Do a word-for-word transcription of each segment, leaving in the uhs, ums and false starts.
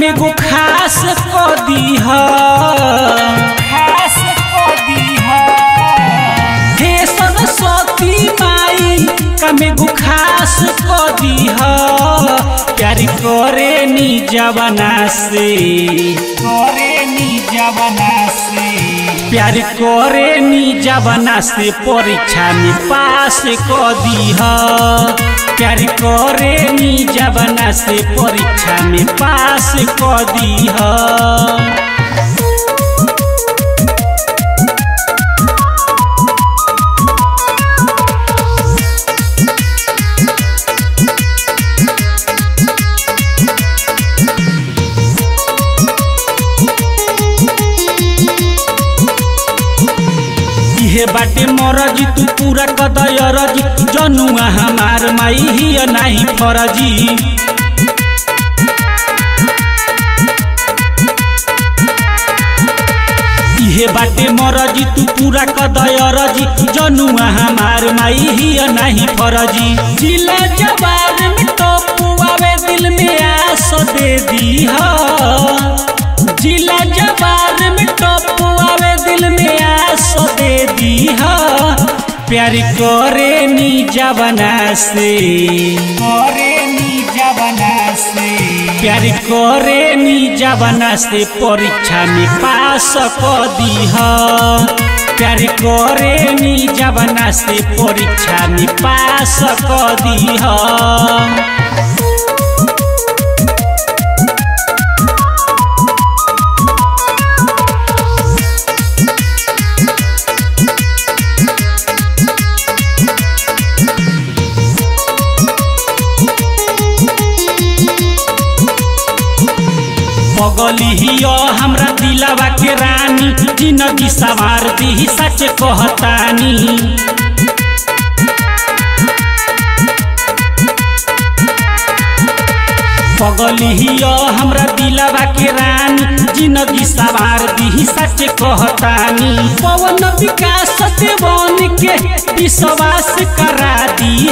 कमे गो खास को दीह खास को दीह हे सरस्वती माई कमे गो खास को दीह प्यार करे नी जवाना से करे नी जवाना से प्यार करे नी जवाना से परीक्षा में पास को दीह प्यार करे नी जवाना से परीक्षा में पास को दीह हे बाटे मरजी तू पूरा कदयरजी जनुआ हमार माई ही नहीं फरजी हे बाटे मरजी तू पूरा कदयरजी जनुआ हमार माई ही नहीं फरजी जिला जवान में तो पुआवे दिल में आस दे दी जिला जवान में तो पुआवे दिल में आस दे दी प्यार करे नी जवाना से करे नी जवाना से प्यार करे नी जवाना से परीक्षा में पास को दीह प्यार करे नी जवाना से परीक्षा में पास को दीह पगली हियो हमरा दिलवा के रानी जिंदगी सवार दी सच कहतानी पगली हियो हमरा दिलवा के रानी जिंदगी सवार दी सच कहतानी पवन विकास देवन के विश्वास करा दी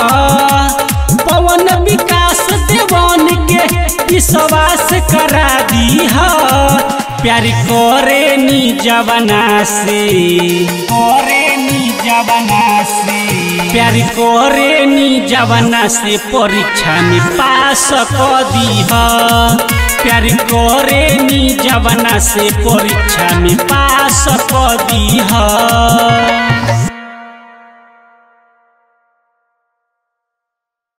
पवन विकास देवन के विश्वास करा दी प्यार करे नी जवाना से करे नी जवाना से प्यार करे नी जवाना से परीक्षा में पास को दीह प्यार करे नी जवाना से परीक्षा में पास को दीह।